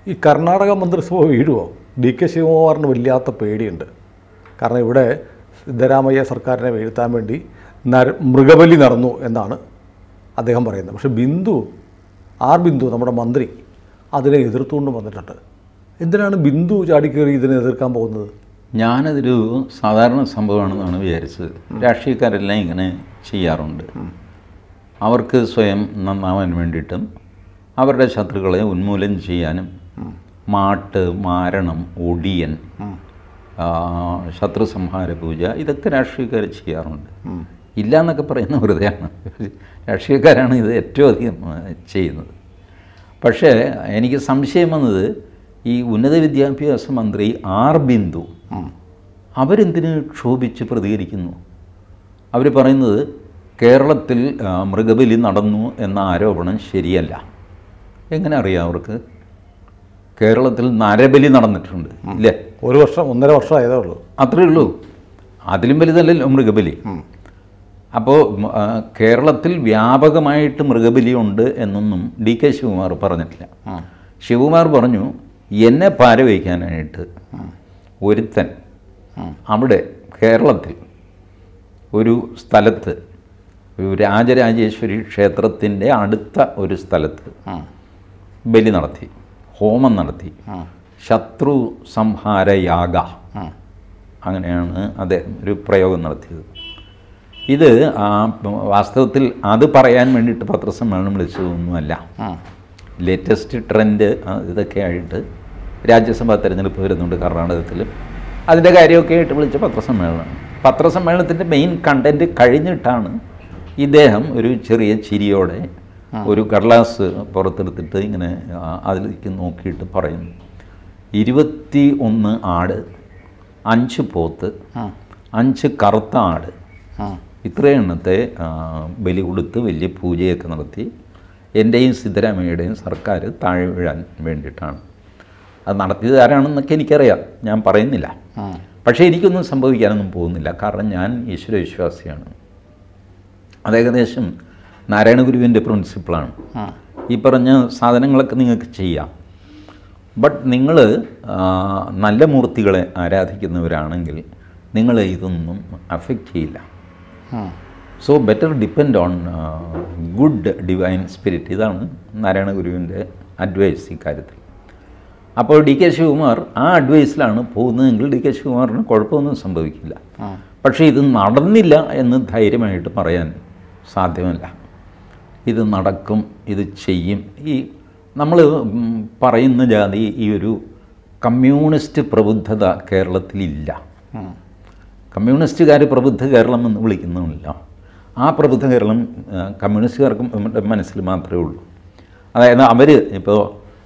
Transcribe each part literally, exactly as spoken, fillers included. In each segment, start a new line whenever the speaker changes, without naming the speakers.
ഈ കർണാടക മന്ത്രിസഭ വീഴുമോ? D K ശിവകുമാറിന് വല്ലാത്ത പേടിയുണ്ട്. കാരണം ഇവിടെ സിദ്ധരാമയ്യ സർക്കാരിനെ വീഴ്ത്താൻ വേണ്ടി നര മൃഗബലി നടന്നു എന്നാണ് അദ്ദേഹം പറയുന്നത്. പക്ഷേ ബിന്ദു ആർ ബിന്ദു നമ്മുടെ മന്ത്രി അതിനെ എതിർത്തുകൊണ്ട് വന്നിട്ടുണ്ട്. എന്തിനാണ് ബിന്ദു ചാടിക്കേറി ഇതിനെ എതിർക്കാൻ പോകുന്നത്?
ഞാനതൊരു സാധാരണ സംഭവമാണെന്നാണ് വിചാരിച്ചത്. രാഷ്ട്രീയക്കാരെല്ലാം ഇങ്ങനെ ചെയ്യാറുണ്ട്. അവർക്ക് സ്വയം നന്നാവാൻ വേണ്ടിയിട്ടും അവരുടെ ശത്രുക്കളെ ഉന്മൂലനം ചെയ്യാനും മാട്ട്, മാരണം, ഒടിയൻ, ശത്രു സംഹാര പൂജ, ഇതൊക്കെ രാഷ്ട്രീയക്കാർ ചെയ്യാറുണ്ട്. ഇല്ല എന്നൊക്കെ പറയുന്ന വെറുതെയാണ്. രാഷ്ട്രീയക്കാരാണ് ഇത് ഏറ്റവും അധികം ചെയ്യുന്നത്. പക്ഷേ എനിക്ക് സംശയം വന്നത് ഈ ഉന്നത വിദ്യാഭ്യാസ മന്ത്രി ആർ ബിന്ദു അവരെന്തിന് ക്ഷോഭിച്ച് പ്രതികരിക്കുന്നു? അവർ പറയുന്നത് കേരളത്തിൽ മൃഗബലി നടന്നു എന്ന ആരോപണം ശരിയല്ല. എങ്ങനെ അറിയാം അവർക്ക്? കേരളത്തിൽ നരബലി നടന്നിട്ടുണ്ട് ഇല്ലേ?
ഒരു വർഷം ഒന്നര വർഷം ആയതേ ഉള്ളൂ.
അത്രയേ ഉള്ളൂ. അതിലും വലുതല്ലല്ലോ മൃഗബലി. അപ്പോൾ കേരളത്തിൽ വ്യാപകമായിട്ട് മൃഗബലി ഉണ്ട് എന്നൊന്നും ഡി കെ ശിവകുമാർ പറഞ്ഞിട്ടില്ല. ശിവകുമാർ പറഞ്ഞു എന്നെ പാര വയ്ക്കാനായിട്ട് ഒരുത്തൻ അവിടെ കേരളത്തിൽ ഒരു സ്ഥലത്ത് ഒരു രാജരാജേശ്വരി ക്ഷേത്രത്തിൻ്റെ അടുത്ത ഒരു സ്ഥലത്ത് ബലി നടത്തി, ഹോമം നടത്തി, ശത്രു സംഹാരയാഗ, അങ്ങനെയാണ് അദ്ദേഹം ഒരു പ്രയോഗം നടത്തിയത്. ഇത് വാസ്തവത്തിൽ അത് പറയാൻ വേണ്ടിയിട്ട് പത്രസമ്മേളനം വിളിച്ചതൊന്നുമല്ല. ലേറ്റസ്റ്റ് ട്രെൻഡ് ഇതൊക്കെ ആയിട്ട് രാജ്യസഭാ തെരഞ്ഞെടുപ്പ് വരുന്നുണ്ട് കർണാടകത്തിലും, അതിൻ്റെ കാര്യമൊക്കെ ആയിട്ട് വിളിച്ച പത്രസമ്മേളനമാണ്. പത്രസമ്മേളനത്തിൻ്റെ മെയിൻ കണ്ടൻറ്റ് കഴിഞ്ഞിട്ടാണ് ഇദ്ദേഹം ഒരു ചെറിയ ചിരിയോടെ ഒരു കടലാസ് പുറത്തെടുത്തിട്ട് ഇങ്ങനെ അതിലേക്ക് നോക്കിയിട്ട് പറയുന്നു, ഇരുപത്തി ഒന്ന് ആട്, അഞ്ച് പോത്ത്, അഞ്ച് കറുത്ത ആട്, ഇത്രയും എണ്ണത്തെ ബലി കൊടുത്ത് വലിയ പൂജയൊക്കെ നടത്തി എൻ്റെയും സിദ്ധരാമയ്യയുടെയും സർക്കാർ താഴെ വീഴാൻ വേണ്ടിയിട്ടാണ്. അത് നടത്തിയത് ആരാണെന്നൊക്കെ എനിക്കറിയാം, ഞാൻ പറയുന്നില്ല. പക്ഷേ എനിക്കൊന്നും സംഭവിക്കാനൊന്നും പോകുന്നില്ല. കാരണം ഞാൻ ഈശ്വരവിശ്വാസിയാണ്. അത് ഏകദേശം നാരായണ ഗുരുവിൻ്റെ പ്രിൻസിപ്പിളാണ്. ഈ പറഞ്ഞ സാധനങ്ങളൊക്കെ നിങ്ങൾക്ക് ചെയ്യാം, ബട്ട് നിങ്ങൾ നല്ല മൂർത്തികളെ ആരാധിക്കുന്നവരാണെങ്കിൽ നിങ്ങൾ ഇതൊന്നും അഫക്റ്റ് ചെയ്യില്ല. So better depend on good divine spirit. ഇതാണ് നാരായണ ഗുരുവിൻ്റെ അഡ്വൈസ് ഇക്കാര്യത്തിൽ. അപ്പോൾ ഡി കെ ശിവകുമാർ ആ അഡ്വൈസിലാണ് പോകുന്നതെങ്കിൽ ഡി കെ ശിവകുമാറിന് കുഴപ്പമൊന്നും സംഭവിക്കില്ല. പക്ഷേ ഇത് നടന്നില്ല എന്ന് ധൈര്യമായിട്ട് പറയാൻ സാധ്യമല്ല. ഇത് നടക്കും, ഇത് ചെയ്യും. ഈ നമ്മൾ പറയുന്ന ജാതി ഈ ഒരു കമ്മ്യൂണിസ്റ്റ് പ്രബുദ്ധത കേരളത്തിലില്ല. കമ്മ്യൂണിസ്റ്റുകാർ പ്രബുദ്ധ കേരളം എന്ന് വിളിക്കുന്നുമില്ല. ആ പ്രബുദ്ധ കേരളം കമ്മ്യൂണിസ്റ്റുകാർക്കും മനസ്സിൽ മാത്രമേ ഉള്ളൂ. അതായത് അവർ ഇപ്പോൾ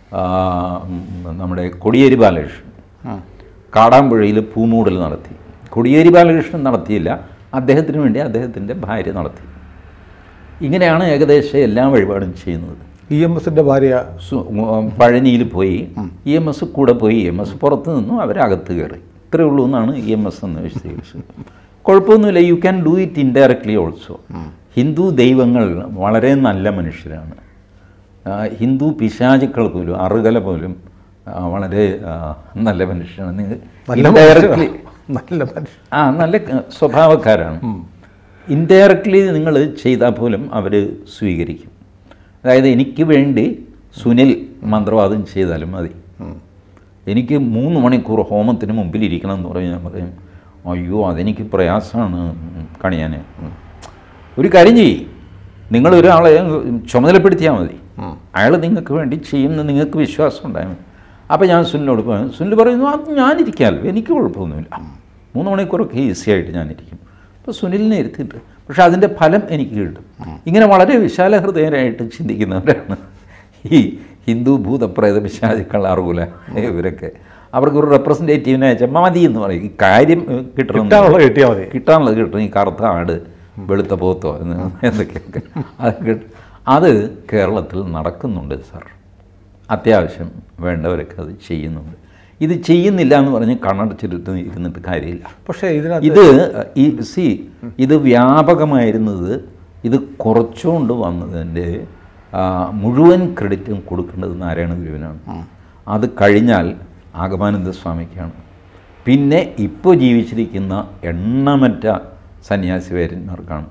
നമ്മുടെ കോടിയേരി ബാലകൃഷ്ണൻ കാടാമ്പുഴയിൽ പൂമൂടൽ നടത്തി. കോടിയേരി ബാലകൃഷ്ണൻ നടത്തിയില്ല, അദ്ദേഹത്തിന് വേണ്ടി അദ്ദേഹത്തിൻ്റെ ഭാര്യ നടത്തി. ഇങ്ങനെയാണ് ഏകദേശം എല്ലാ വഴിപാടും ചെയ്യുന്നത്.
ഇ എം എസിൻ്റെ ഭാര്യ
പഴനിയിൽ പോയി, ഇ എം എസ് കൂടെ പോയി, ഇ എം എസ് പുറത്ത് നിന്നും അവരകത്ത് കയറി. ഇത്രയേ ഉള്ളൂ എന്നാണ് ഇ എം എസ് എന്ന് വിശദീകരിച്ചത്. കുഴപ്പമൊന്നുമില്ല, you can do it indirectly also. Hindu ദൈവങ്ങൾ വളരെ നല്ല മനുഷ്യരാണ്. ഹിന്ദു പിശാചുക്കൾ പോലും, അറുകല പോലും വളരെ നല്ല മനുഷ്യരാണ്. നിങ്ങൾ ഇൻഡയറക്ട്ലി
നല്ല മനുഷ്യൻ
ആ നല്ല സ്വഭാവക്കാരാണ്. ഇൻഡയറക്ട്ലി നിങ്ങൾ ചെയ്താൽ പോലും അവർ സ്വീകരിക്കും. അതായത് എനിക്ക് വേണ്ടി സുനിൽ മന്ത്രവാദം ചെയ്താലും മതി, എനിക്ക് മൂന്ന് മണിക്കൂർ ഹോമത്തിന് മുമ്പിൽ ഇരിക്കണം എന്ന് പറഞ്ഞ് ഞാൻ പറയും, അയ്യോ അതെനിക്ക് പ്രയാസമാണ് കണിയാൻ. ഒരു കാര്യം ചെയ്യും, നിങ്ങളൊരാളെ ചുമതലപ്പെടുത്തിയാൽ മതി, അയാൾ നിങ്ങൾക്ക് വേണ്ടി ചെയ്യുമെന്ന് നിങ്ങൾക്ക് വിശ്വാസം ഉണ്ടായാൽ മതി. അപ്പോൾ ഞാൻ സുനിലോട് പറയും, സുനിൽ പറയുന്നു അത് ഞാനിരിക്കാമല്ലോ, എനിക്ക് കുഴപ്പമൊന്നുമില്ല, മൂന്ന് മണിക്കൂറൊക്കെ ഈസി ആയിട്ട് ഞാനിരിക്കും. അപ്പോൾ സുനിലിനെ ഇരുത്തിയിട്ട് പക്ഷെ അതിൻ്റെ ഫലം എനിക്ക് കിട്ടും. ഇങ്ങനെ വളരെ വിശാല ഹൃദയരായിട്ട് ചിന്തിക്കുന്നവരാണ് ഈ ഹിന്ദു ഭൂതപ്രേത പിശാചുക്കൾ അറിവില്ല ഇവരൊക്കെ. അവർക്കൊരു റെപ്രസെൻറ്റേറ്റീവിനെ അയച്ചാൽ മതി എന്ന് പറയും. ഈ കാര്യം കിട്ടണം,
കിട്ടിയാൽ മതി,
കിട്ടാനുള്ളത് കിട്ടണം. ഈ കറുത്ത ആട്, വെളുത്ത പോത്തോ എന്ന് എന്തൊക്കെയൊക്കെ അത് കിട്ടും. അത് കേരളത്തിൽ നടക്കുന്നുണ്ട് സാർ. അത്യാവശ്യം വേണ്ടവരൊക്കെ അത് ചെയ്യുന്നുണ്ട്. ഇത് ചെയ്യുന്നില്ല എന്ന് പറഞ്ഞ് കണ്ണടച്ചിട്ട് ഇരുന്നിട്ട് കാര്യമില്ല.
പക്ഷേ
ഇത് ഈ സി ഇത് വ്യാപകമായിരുന്നത്, ഇത് കുറച്ചുകൊണ്ട് വന്നതിൻ്റെ മുഴുവൻ ക്രെഡിറ്റും കൊടുക്കേണ്ടത് നാരായണ ഗുരുവിനാണ്. അത് കഴിഞ്ഞാൽ ആഗമാനന്ദ സ്വാമിക്കാണ്. പിന്നെ ഇപ്പോൾ ജീവിച്ചിരിക്കുന്ന എണ്ണമറ്റ സന്യാസിവര്യന്മാർക്കാണ്.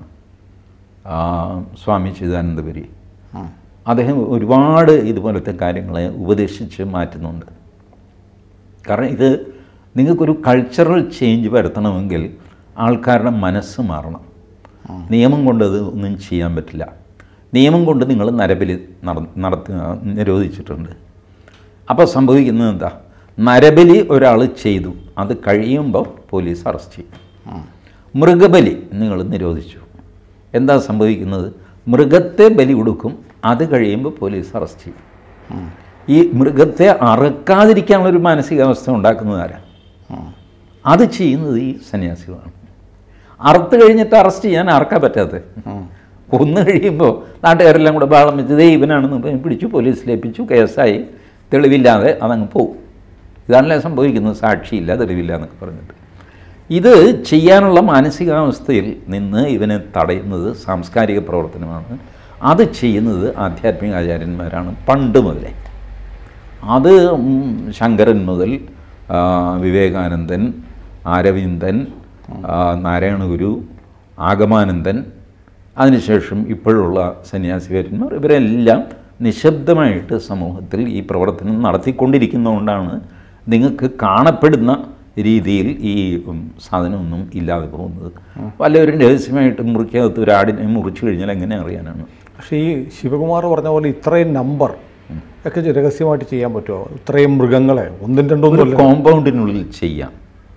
സ്വാമി ചിദാനന്ദപുരി അദ്ദേഹം ഒരുപാട് ഇതുപോലത്തെ കാര്യങ്ങളെ ഉപദേശിച്ച് മാറ്റുന്നുണ്ട്. കാരണം ഇത് നിങ്ങൾക്കൊരു കൾച്ചറൽ ചേഞ്ച് വരുത്തണമെങ്കിൽ ആൾക്കാരുടെ മനസ്സ് മാറണം. നിയമം കൊണ്ട് അത് ഒന്നും ചെയ്യാൻ പറ്റില്ല. നിയമം കൊണ്ട് നിങ്ങൾ നരബലി നടത്തി നിരോധിച്ചിട്ടുണ്ട്. അപ്പോൾ സംഭവിക്കുന്നത് എന്താ? നരബലി ഒരാൾ ചെയ്തു, അത് കഴിയുമ്പോൾ പോലീസ് അറസ്റ്റ് ചെയ്യും. മൃഗബലി നിങ്ങൾ നിരോധിച്ചു, എന്താ സംഭവിക്കുന്നത്? മൃഗത്തെ ബലി കൊടുക്കും, അത് കഴിയുമ്പോൾ പോലീസ് അറസ്റ്റ് ചെയ്യും. ഈ മൃഗത്തെ അറക്കാതിരിക്കാനുള്ളൊരു മാനസികാവസ്ഥ ഉണ്ടാക്കുന്നത് ആരാ? അത് ചെയ്യുന്നത് ഈ സന്യാസികളാണ്. അറുത്ത് കഴിഞ്ഞിട്ട് അറസ്റ്റ് ചെയ്യാൻ ആർക്കാ പറ്റാത്തത്? കൊന്നു കഴിയുമ്പോൾ നാട്ടുകാരെല്ലാം കൂടെ ബാളം വെച്ച് ദേ ഇവനാണെന്ന് പിടിച്ചു പോലീസിലേപ്പിച്ചു, കേസായി, തെളിവില്ലാതെ അതങ്ങ് പോകും. ഇതാണല്ലേ സംഭവിക്കുന്നത്. സാക്ഷിയില്ല, തെളിവില്ല എന്നൊക്കെ പറഞ്ഞിട്ട്. ഇത് ചെയ്യാനുള്ള മാനസികാവസ്ഥയിൽ നിന്ന് ഇവനെ തടയുന്നത് സാംസ്കാരിക പ്രവർത്തനമാണ്. അത് ചെയ്യുന്നത് ആധ്യാത്മിക ആചാര്യന്മാരാണ് പണ്ട് മുതലേ. അത് ശങ്കരൻ മുതൽ വിവേകാനന്ദൻ, അരവിന്ദൻ, നാരായണ ഗുരു, ആഗമാനന്ദൻ, അതിനുശേഷം ഇപ്പോഴുള്ള സന്യാസിവര്യന്മാർ, ഇവരെല്ലാം നിശബ്ദമായിട്ട് സമൂഹത്തിൽ ഈ പ്രവർത്തനം നടത്തിക്കൊണ്ടിരിക്കുന്നതുകൊണ്ടാണ് നിങ്ങൾക്ക് കാണപ്പെടുന്ന രീതിയിൽ ഈ സാധനമൊന്നും ഇല്ലാതെ പോകുന്നത്. വല്ലവരും രഹസ്യമായിട്ട് മുറിക്കകത്ത് ഒരു ആടിനെ മുറിച്ചു കഴിഞ്ഞാൽ എങ്ങനെ അറിയാനാണ്?
പക്ഷേ ഈ ശിവകുമാർ പറഞ്ഞ പോലെ ഇത്രയും നമ്പർ ഒക്കെ രഹസ്യമായിട്ട് ചെയ്യാൻ പറ്റുമോ? ഇത്രയും മൃഗങ്ങളെ ഒന്നും രണ്ടൊന്നും
കോമ്പൗണ്ടിനുള്ളിൽ ചെയ്യാം.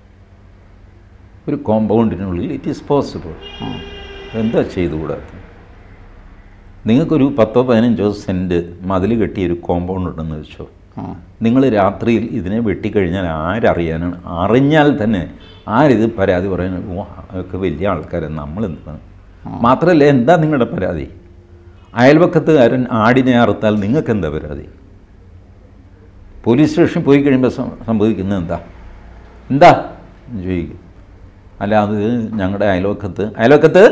ഒരു കോമ്പൗണ്ടിനുള്ളിൽ ഇറ്റ് ഈസ് പോസിബിൾ. എന്താ ചെയ്തുകൂടാതെ? നിങ്ങൾക്കൊരു പത്തോ പതിനഞ്ചോ സെൻറ്റ് മതിൽ കെട്ടിയൊരു കോമ്പൗണ്ട് ഉണ്ടെന്ന് വെച്ചോ. നിങ്ങൾ രാത്രിയിൽ ഇതിനെ വെട്ടിക്കഴിഞ്ഞാൽ ആരറിയാനാണ്? അറിഞ്ഞാൽ തന്നെ ആരിത് പരാതി പറയാൻ? ഓ അതൊക്കെ വലിയ ആൾക്കാരാണ്, നമ്മളെന്താണ്? മാത്രമല്ല, എന്താ നിങ്ങളുടെ പരാതി? അയൽവക്കത്തുകാരൻ ആടിനെ അറുത്താൽ നിങ്ങൾക്ക് എന്താ പരാതി? പോലീസ് സ്റ്റേഷനിൽ പോയി കഴിയുമ്പോൾ സംഭവിക്കുന്നത് എന്താ എന്താ ചോദിക്കും. അല്ല, അത് ഞങ്ങളുടെ അയൽവക്കത്ത് അയൽവക്കത്ത്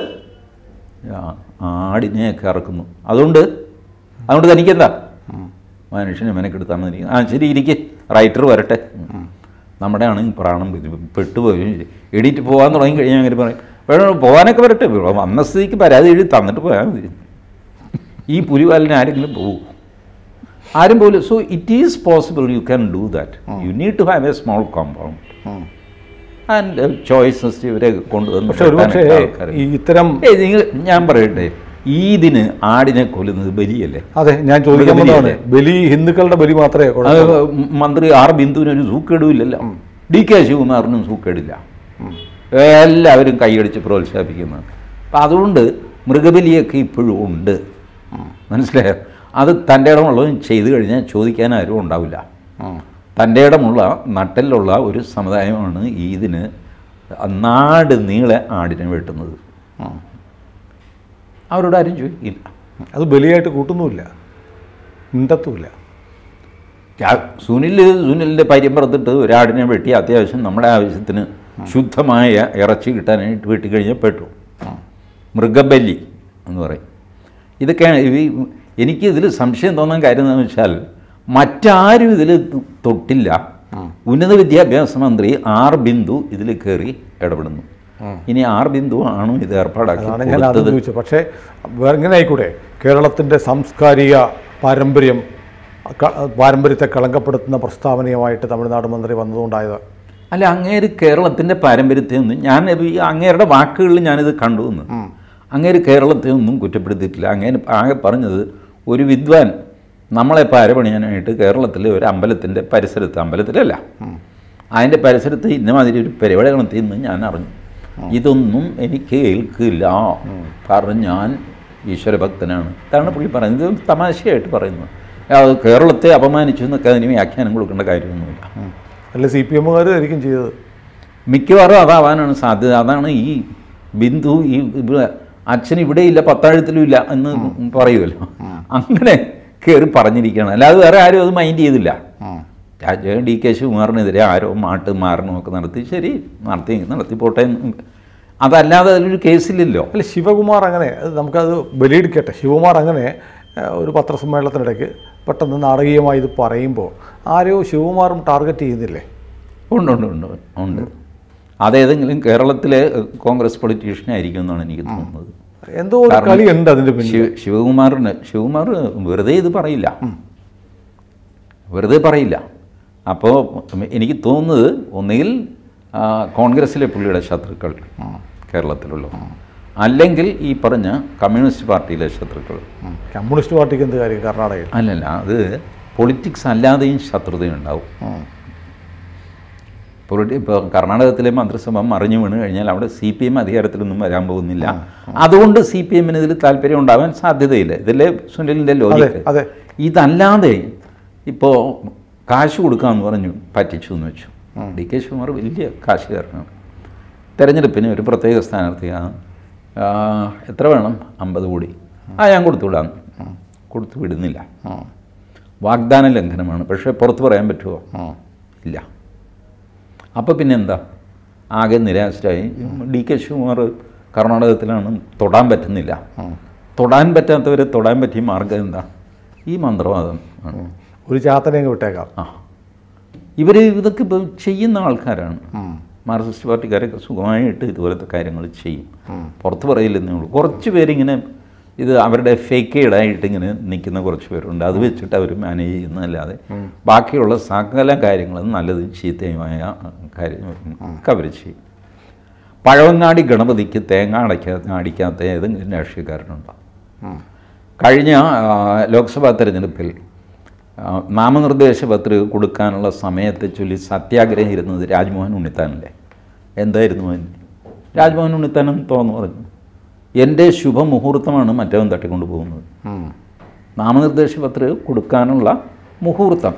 ആടിനെയൊക്കെ ഇറക്കുന്നു, അതുകൊണ്ട് അതുകൊണ്ട് തനിക്കെന്താ? മനുഷ്യനെ മെനക്കെടുത്താൽ മതി. ആ ശരി, ഇരിക്കെ, റൈറ്റർ വരട്ടെ. നമ്മുടെ ആണെങ്കിൽ പ്രാണം പെട്ടുപോയി എഡിറ്റ് പോകാൻ തുടങ്ങി കഴിഞ്ഞാൽ അങ്ങനെ പറയും, വേണം പോകാനൊക്കെ വരട്ടെ, വന്ന സ്ഥിതിക്ക് പരാതി എഴുതി തന്നിട്ട് പോയാൽ മതി. ഈ പുലിവാലിന് ആരെങ്കിലും പോകും? ആരും പോലും. So it is possible, you can do that. You need to have a small compound and choices ഇവരെ കൊണ്ടുവന്ന്.
ഇത്തരം
നിങ്ങൾ ഞാൻ പറയട്ടെ, ഈദിന് ആടിനെ കൊല്ലുന്നത് ബലിയല്ലേ?
അതെ, ഞാൻ ചോദിക്കുന്നത് ബലി ഹിന്ദുക്കളുടെ ബലി മാത്രമേ.
മന്ത്രി ആർ ബിന്ദുവിനൊരു സൂക്കേടുമില്ലല്ലോ, ഡി കെ ശിവകുമാറിനും സൂക്കേടില്ല, എല്ലാവരും കൈയടിച്ച് പ്രോത്സാഹിപ്പിക്കുന്നതാണ്. അപ്പം അതുകൊണ്ട് മൃഗബലിയൊക്കെ ഇപ്പോഴും ഉണ്ട്, മനസ്സിലായോ? അത് തൻ്റെ ഇടമുള്ളതും ചെയ്തു കഴിഞ്ഞാൽ ചോദിക്കാൻ ആരും ഉണ്ടാവില്ല. തൻ്റെ ഇടമുള്ള നട്ടലിലുള്ള ഒരു സമുദായമാണ് ഈദിന് നാട് നീളെ ആടിനെ വെട്ടുന്നത്. അവരോട് ആരും ചോദിക്കില്ല.
അത് ബലിയായിട്ട് കൂട്ടുന്നുമില്ല, മിണ്ടത്തുമില്ല.
സുനിൽ സുനിലിൻ്റെ പര്യമ്പറത്തിട്ട് ഒരാടിനെ വെട്ടി അത്യാവശ്യം നമ്മുടെ ആവശ്യത്തിന് ശുദ്ധമായ ഇറച്ചി കിട്ടാനായിട്ട് വെട്ടിക്കഴിഞ്ഞാൽ പെട്ടു. മൃഗബലി എന്ന് പറയും. ഇതൊക്കെയാണ് ഈ എനിക്ക് ഇതിൽ സംശയം തോന്നാൻ കാര്യം എന്താണെന്ന് വെച്ചാൽ, മറ്റാരും ഇതിൽ തൊട്ടില്ല. ഉന്നത വിദ്യാഭ്യാസ മന്ത്രി ആർ ബിന്ദു ഇതിൽ കയറി ഇടപെടുന്നു. ഇനി ആർ ബിന്ദു ആണോ ഇത് ഏർപ്പാടാക്കി?
പക്ഷേ എങ്ങനെ ആയിക്കൂടെ? കേരളത്തിൻ്റെ സാംസ്കാരിക പാരമ്പര്യം പാരമ്പര്യത്തെ കളങ്കപ്പെടുത്തുന്ന പ്രസ്താവനയുമായിട്ട് തമിഴ്നാട് മന്ത്രി വന്നതുകൊണ്ടായത്.
അല്ല, അങ്ങേര് കേരളത്തിൻ്റെ പാരമ്പര്യത്തെ ഒന്നും, ഞാൻ ഈ അങ്ങേരുടെ വാക്കുകളിൽ ഞാനിത് കണ്ടു എന്ന്, അങ്ങേര് കേരളത്തെ ഒന്നും കുറ്റപ്പെടുത്തിയിട്ടില്ല. അങ്ങേര് ആകെ പറഞ്ഞത് ഒരു വിദ്വാൻ നമ്മളെ പാരപണിയാനായിട്ട് കേരളത്തിൽ ഒരു അമ്പലത്തിൻ്റെ പരിസരത്ത്, അമ്പലത്തിലല്ല അതിൻ്റെ പരിസരത്ത് ഇന്നമാതിരി ഒരു പരിപാടി നടത്തിയെന്ന് ഞാൻ അറിഞ്ഞു. ഇതൊന്നും എനിക്ക് ഏൽക്കില്ല, കാരണം ഞാൻ ഈശ്വരഭക്തനാണ്. അതാണ് പുള്ളി പറയുന്നത്. ഇത് തമാശയായിട്ട് പറയുന്നത്. അത് കേരളത്തെ അപമാനിച്ചു എന്നൊക്കെ അതിന് വ്യാഖ്യാനം കൊടുക്കേണ്ട കാര്യമൊന്നുമില്ല.
അല്ല, സി പി എമ്മുകാർ ആയിരിക്കും ചെയ്തത്.
മിക്കവാറും അതാവാനാണ് സാധ്യത. അതാണ് ഈ ബിന്ദു ഈ അച്ഛൻ ഇവിടെയില്ല പത്താഴത്തിലും ഇല്ല എന്ന് പറയുമല്ലോ, അങ്ങനെ കയറി പറഞ്ഞിരിക്കുകയാണ്. അല്ലാതെ വേറെ ആരും അത് മൈൻഡ് ചെയ്തില്ല. രാജ ഡി കെ ശിവകുമാറിനെതിരെ ആരോ മാട്ട് മാരണമൊക്കെ നടത്തി, ശരി നടത്തി നടത്തിപ്പോട്ടെ. അതല്ലാതെ അതിലൊരു കേസില്ലല്ലോ.
അല്ല, ശിവകുമാർ അങ്ങനെ, നമുക്കത് ബലിയെടുക്കട്ടെ. ശിവകുമാർ അങ്ങനെ ഒരു പത്രസമ്മേളനത്തിനിടയ്ക്ക് പെട്ടെന്ന് നാടകീയമായി ഇത് പറയുമ്പോൾ ആരെയോ ശിവകുമാറും ടാർഗറ്റ് ചെയ്യുന്നില്ലേ?
ഉണ്ട് ഉണ്ട് ഉണ്ട് ഉണ്ട് അതേതെങ്കിലും കേരളത്തിലെ കോൺഗ്രസ് പൊളിറ്റീഷ്യൻ ആയിരിക്കും എന്നാണ് എനിക്ക് തോന്നുന്നത്.
എന്തോ ഒരു കളി ഉണ്ട് അതിൻ്റെ പിന്നിൽ.
ശിവകുമാറിന് ശിവകുമാർ വെറുതെ ഇത് പറയില്ല, വെറുതെ പറയില്ല. അപ്പോൾ എനിക്ക് തോന്നുന്നത് ഒന്നുകിൽ കോൺഗ്രസ്സിലെ പുള്ളിയുടെ ശത്രുക്കൾ കേരളത്തിലുള്ള, അല്ലെങ്കിൽ ഈ പറഞ്ഞ കമ്മ്യൂണിസ്റ്റ് പാർട്ടിയിലെ ശത്രുക്കൾ.
കമ്മ്യൂണിസ്റ്റ് പാർട്ടിക്ക് എന്ത് കാര്യം കർണാടകയിൽ?
അല്ലല്ല, അത് പൊളിറ്റിക്സ് അല്ലാതെയും ശത്രുതയുണ്ടാവും. പൊളിറ്റി ഇപ്പോൾ കർണാടകത്തിലെ മന്ത്രിസഭ മറിഞ്ഞു വീണ് കഴിഞ്ഞാൽ അവിടെ സി പി എം അധികാരത്തിലൊന്നും വരാൻ പോകുന്നില്ല. അതുകൊണ്ട് സി പി എമ്മിന് ഇതിൽ താല്പര്യം ഉണ്ടാവാൻ സാധ്യതയില്ല. ഇതിലെ സുനിലിൻ്റെ ലോജിക്ക്. ഇതല്ലാതെ ഇപ്പോൾ കാശ് കൊടുക്കാമെന്ന് പറഞ്ഞു പറ്റിച്ചു എന്ന് വെച്ചു. ഡി കെ ശിവകുമാർ വലിയ കാശുകാരനാണ്. തെരഞ്ഞെടുപ്പിന് ഒരു പ്രത്യേക സ്ഥാനാർത്ഥിയാണ്, എത്ര വേണം, അമ്പത് കോടി, ആ ഞാൻ കൊടുത്തു വിടാം, കൊടുത്തു വിടുന്നില്ല. വാഗ്ദാന ലംഘനമാണ്. പക്ഷേ പുറത്ത് പറയാൻ പറ്റുമോ? ഇല്ല. അപ്പോൾ പിന്നെ എന്താ, ആകെ നിരാശരായി. ഡി കെ ശിവകുമാർ കർണാടകത്തിലാണ്, തൊടാൻ പറ്റുന്നില്ല. തൊടാൻ പറ്റാത്തവരെ തൊടാൻ പറ്റിയ മാർഗം എന്താ? ഈ മന്ത്രവാദം ആണ്.
ഒരു ചാത്തനെ വിട്ടേക്കാം. ആ,
ഇവർ ഇതൊക്കെ ഇപ്പോൾ ചെയ്യുന്ന ആൾക്കാരാണ്. മാർക്സിസ്റ്റ് പാർട്ടിക്കാരൊക്കെ സുഖമായിട്ട് ഇതുപോലത്തെ കാര്യങ്ങൾ ചെയ്യും, പുറത്ത് പറയില്ലെന്നേ ഉള്ളൂ. കുറച്ച് പേരിങ്ങനെ ഇത് അവരുടെ ഫേക്കേഡായിട്ട് ഇങ്ങനെ നിൽക്കുന്ന കുറച്ച് പേരുണ്ട്. അത് വെച്ചിട്ട് അവർ മാനേജ് ചെയ്യുന്നതല്ലാതെ ബാക്കിയുള്ള സകല കാര്യങ്ങളും നല്ലതും ചീത്തയുമായ കാര്യങ്ങളൊക്കെ അവർ ചെയ്യും. പഴവങ്ങാടി ഗണപതിക്ക് തേങ്ങ അടയ്ക്കാത്ത അടിക്കാത്ത ഏതെങ്കിലും രാഷ്ട്രീയക്കാരനുണ്ടോ? കഴിഞ്ഞ ലോക്സഭാ തെരഞ്ഞെടുപ്പിൽ നാമനിർദ്ദേശ പത്രിക കൊടുക്കാനുള്ള സമയത്തെ ചൊല്ലി സത്യാഗ്രഹം ഇരുന്നത് രാജ്മോഹൻ ഉണ്ണിത്താനല്ലേ? എന്തായിരുന്നു അതിന്? രാജ്മോഹൻ ഉണ്ണിത്താനും തുറന്നു പറഞ്ഞു, എൻ്റെ ശുഭമുഹൂർത്തമാണ് മറ്റവൻ തട്ടിക്കൊണ്ടു പോകുന്നത്. നാമനിർദ്ദേശ പത്രിക കൊടുക്കാനുള്ള മുഹൂർത്തം.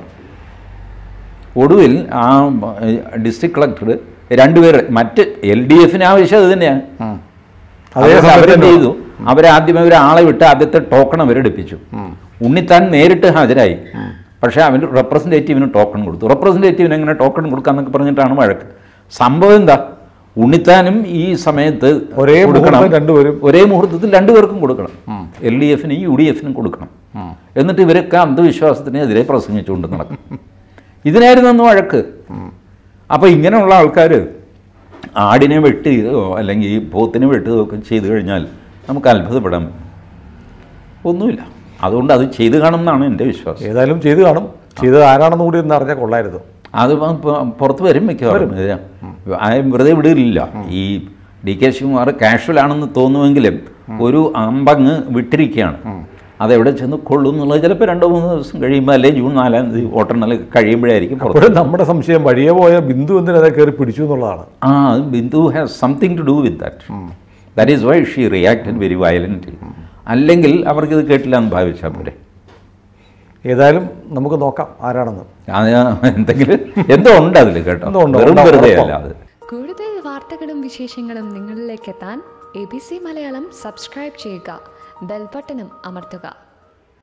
ഒടുവിൽ ആ ഡിസ്ട്രിക്ട് കളക്ടർ രണ്ടുപേരെ, മറ്റ് എൽ ഡി എഫിന് ആവശ്യം അത് തന്നെയാണ്. അവരെന്ത് ചെയ്തു? അവരാദ്യമേ ഒരാളെ വിട്ട് ആദ്യത്തെ ടോക്കൺ അവരെടുപ്പിച്ചു. ഉണ്ണിത്താൻ നേരിട്ട് ഹാജരായി, പക്ഷേ അവന് റെപ്രസെൻറ്റേറ്റീവിന് ടോക്കൺ കൊടുത്തു. റെപ്രസെൻറ്റേറ്റീവിന് എങ്ങനെ ടോക്കൺ കൊടുക്കാമെന്നൊക്കെ പറഞ്ഞിട്ടാണ് വഴക്ക്. സംഭവം എന്താ, ഉണ്ണിത്താനും ഈ സമയത്ത്
ഒരേ കൊടുക്കണം, രണ്ടുപേരും
ഒരേ മുഹൂർത്തത്തിൽ രണ്ടുപേർക്കും കൊടുക്കണം. എൽ ഡി എഫിനും യു ഡി എഫിനും കൊടുക്കണം. എന്നിട്ട് ഇവരൊക്കെ അന്ധവിശ്വാസത്തിനെതിരെ പ്രസംഗിച്ചുകൊണ്ട് നടക്കും. ഇതിനായിരുന്നു അന്ന് വഴക്ക്. അപ്പോൾ ഇങ്ങനെയുള്ള ആൾക്കാർ ആടിനെ വെട്ടുകയോ അല്ലെങ്കിൽ പോത്തിനെ വെട്ടുകയോ ഒക്കെ ചെയ്തു കഴിഞ്ഞാൽ നമുക്ക് അത്ഭുതപ്പെടാൻ ഒന്നുമില്ല. അതുകൊണ്ട് അത് ചെയ്തു കാണും എന്നാണ് എൻ്റെ വിശ്വാസം.
ഏതായാലും ചെയ്തു കാണും. ചെയ്തത് ആരാണെന്ന് കൂടി ഒന്ന് അറിഞ്ഞാൽ കൊള്ളായിരുന്നു.
അത് പുറത്ത് വരും മിക്കവാറും. വെറുതെ വിടില്ല. ഈ ഡി കെ ശിവകുമാർ കാഷ്വലാണെന്ന് തോന്നുമെങ്കിലും ഒരു അമ്പങ്ങ് വിട്ടിരിക്കുകയാണ്. അതെവിടെ ചെന്ന് കൊള്ളും എന്നുള്ളത് ചിലപ്പോൾ രണ്ടോ മൂന്നോ ദിവസം കഴിയുമ്പോൾ, അല്ലെങ്കിൽ ജൂൺ നാലാം തീയതി വോട്ടെണ്ണൽ കഴിയുമ്പോഴായിരിക്കും.
നമ്മുടെ സംശയം വഴിയെ പോയ ബിന്ദു എന്തിനാ കയറി പിടിച്ചു എന്നുള്ളതാണ്.
ആ, Bindu has something to do with that. That is why she reacted very violent. അല്ലെങ്കിൽ അവർക്കിത് കേട്ടില്ല എന്ന് ഭാവിച്ചാൽ പോരെ.
ഏതായാലും നമുക്ക് നോക്കാം ആരാണെന്ന്.
എന്തെങ്കിലും എന്തോ ഉണ്ട് അതിൽ കേട്ടോ, വെറുതെ അല്ല അത്.
കൂടുതൽ വാർത്തകളും വിശേഷങ്ങളും നിങ്ങളിലേക്ക് എത്താൻ A B C Malayalam subscribe ചെയ്യുക, ബെൽ ബട്ടണും അമർത്തുക.